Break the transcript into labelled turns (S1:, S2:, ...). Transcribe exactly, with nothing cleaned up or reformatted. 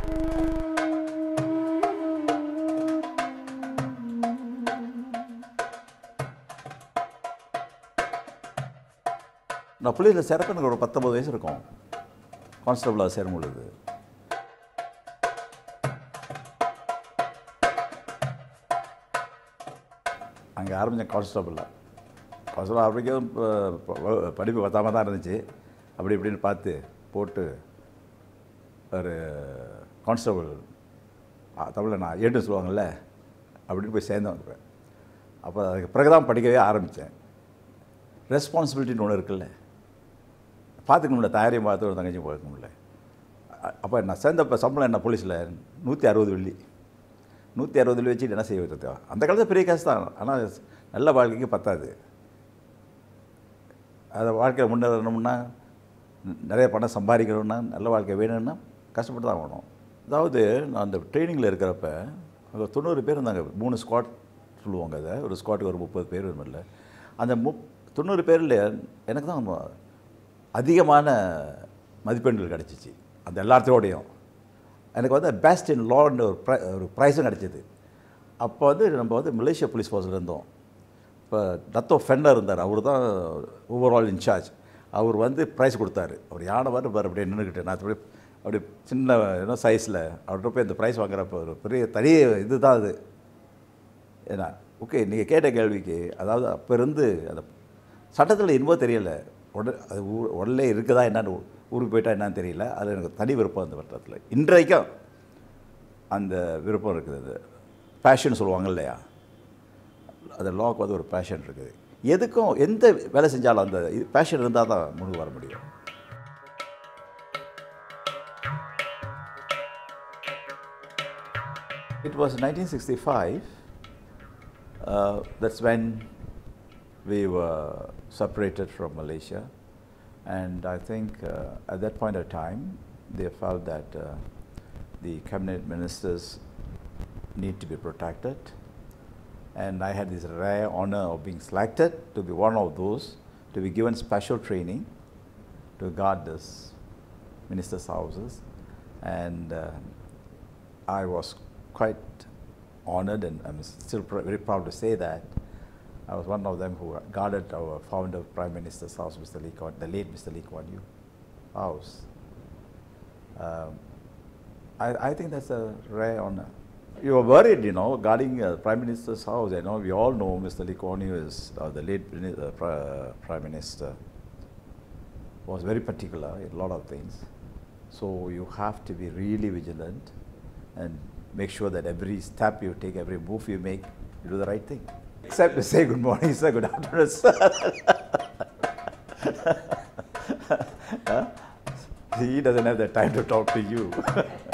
S1: நான் புள்ளியில் சேரப்ப எனக்கு ஒரு பத்தொம்பது வயசு இருக்கும். கான்ஸ்டபிளாக சேரும் பொழுது அங்கே ஆரம்பித்தேன். கான்ஸ்டபிளில் கான்ஸ்டபிள் ஆரம்பிக்கும் படிப்பு பத்தாம தான் இருந்துச்சு. அப்படி இப்படின்னு பார்த்து போட்டு ஒரு கான்ஸ்டபிள் தமிழில் நான் ஏட்டு சொல்லுவாங்கள்ல, அப்படின்னு போய் சேர்ந்தவங்க. அப்போ அதுக்கு பிறகு தான் படிக்கவே ஆரம்பித்தேன். ரெஸ்பான்சிபிலிட்டின்னு ஒன்று இருக்குல்ல, பார்த்துக்க முடியல, தயாரியும் பார்த்து ஒரு தங்கச்சியும் பார்க்க முடியல. அப்போ நான் சேர்ந்தப்போ சம்பளம் என்ன போலீஸில் நூற்றி அறுபது வெள்ளி நூற்றி அறுபது வெள்ளி வச்சுட்டு என்ன செய்ய வைத்தா? அந்த காலத்தில் பெரிய காசு தான், ஆனால் நல்ல வாழ்க்கைக்கு பத்தாது. அதை வாழ்க்கையில் முன்னேறணும்னா, நிறைய பணம் சம்பாதிக்கணும்னா, நல்ல வாழ்க்கை வேணும்னா கஷ்டப்பட்டு தான் ஆகணும். அதாவது நான் அந்த ட்ரைனிங்கில் இருக்கிறப்ப அங்கே தொண்ணூறு பேர் இருந்தாங்க. மூணு ஸ்குவாட் சொல்லுவாங்க. அதை ஒரு ஸ்குவாட்டுக்கு ஒரு முப்பது பேர் இல்லை. அந்த முப் தொண்ணூறு பேரில் எனக்கு தான் அதிகமான மதிப்பெண்கள் கிடச்சிச்சு. அந்த எல்லாத்தோடையும் எனக்கு வந்து பெஸ்ட் இன் லான்னு ஒரு ப்ரை ஒரு ப்ரைஸும் கிடச்சிது. அப்போ வந்து நம்ம வந்து மலேசியா போலீஸ் ஃபோர்ஸில் இருந்தோம். இப்போ டத்தோ ஃபென்னர் இருந்தார், அவர் தான் ஓவரால் இன்சார்ஜ். அவர் வந்து ப்ரைஸ் கொடுத்தாரு. அவர் யானை வார் பார் அப்படியே நின்றுக்கிட்டு, நான் அப்படி அப்படி சின்ன என்ன சைஸில் அவர்கிட்ட போய் அந்த ப்ரைஸ் வாங்குறப்போ ஒரு பெரிய தனி இது தான் அது. ஏன்னா ஓகே, நீங்கள் கேட்ட கேள்விக்கு, அதாவது அப்போ இருந்து அந்த சட்டத்தில் இன்னும் தெரியலை, உடனே அது ஊ உடனே இருக்குதா என்னான்னு, ஊருக்கு போயிட்டா என்னான்னு தெரியல. அது எனக்கு தனி விருப்பம் அந்த வட்டத்தில் இன்றைக்கும் அந்த விருப்பம் இருக்குது. அது பேஷன் சொல்லுவாங்க இல்லையா, அந்த லாக்கு வந்து ஒரு பேஷன் இருக்குது. எதுக்கும் எந்த வேலை செஞ்சாலும் அந்த பேஷன் இருந்தால் தான் முன்னுக்கு வர முடியும். It was nineteen sixty-five. Uh, that's when we were separated from Malaysia, and I think uh, at that point of time they felt that uh, the cabinet ministers need to be protected, and I had this rare honor of being selected to be one of those to be given special training to guard this ministers' houses, and uh, I was quite honored, and I'm still pr very proud to say that I was one of them who guarded our founder Prime Minister's house, Mister Lee Kuan, the late Mister Lee Kuan Yew house. Um, I, I think that's a rare honor. You were worried, you know, guarding uh, Prime Minister's house. You know, we all know Mister Lee Kuan Yew is uh, the late uh, pri uh, Prime Minister was very particular in a lot of things. So you have to be really vigilant and make sure that every step you take, every move you make, you do the right thing. Except to say good morning, sir, good afternoon, sir. Huh? He doesn't have the time to talk to you.